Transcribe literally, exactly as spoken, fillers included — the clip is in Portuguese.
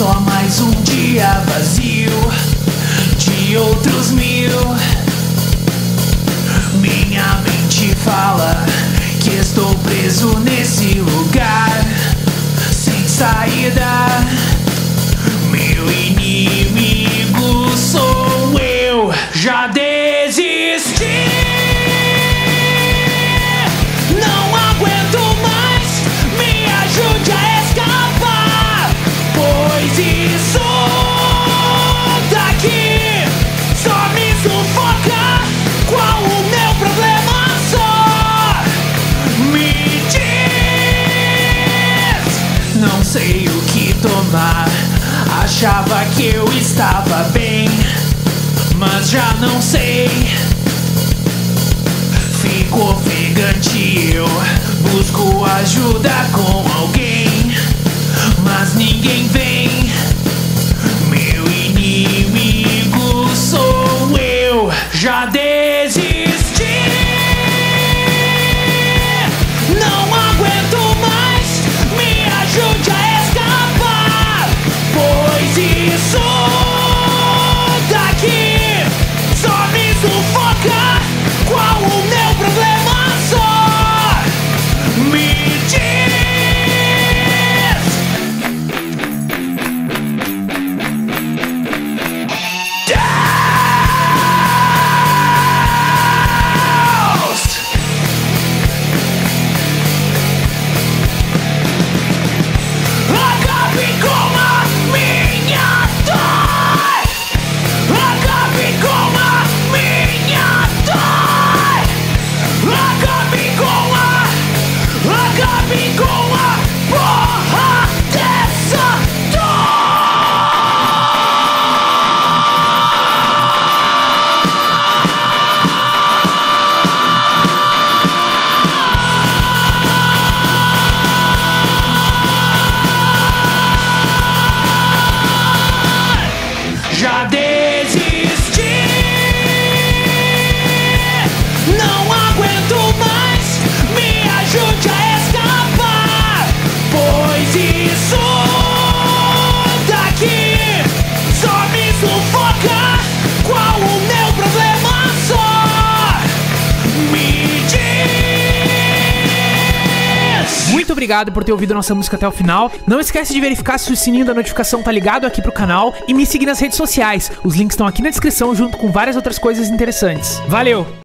Só mais um dia vazio de outros mil. Minha mente fala que estou preso nesse lugar sem saída. Meu inimigo sou eu. Já desisti. Não aguento mais. Me ajude a escapar, pois isso daqui só me sufoca. Qual o meu problema? Só me diz. Não sei o que tomar. Achava que eu estava bem, mas já não sei. Fico ofegante, eu busco ajuda com alguém, mas ninguém vem. Meu inimigo sou eu. Já desisti. Não aguento mais. Me ajude a escapar, pois isso daqui só me sufoca. Qual o meu problema? Só me diz. Já desisti. Não aguento mais. Me ajude a escapar, pois isso daqui só me sufoca. Qual o meu problema? Só me diz. Muito obrigado por ter ouvido nossa música até o final. Não esquece de verificar se o sininho da notificação tá ligado aqui pro canal e me seguir nas redes sociais. Os links estão aqui na descrição junto com várias outras coisas interessantes. Valeu!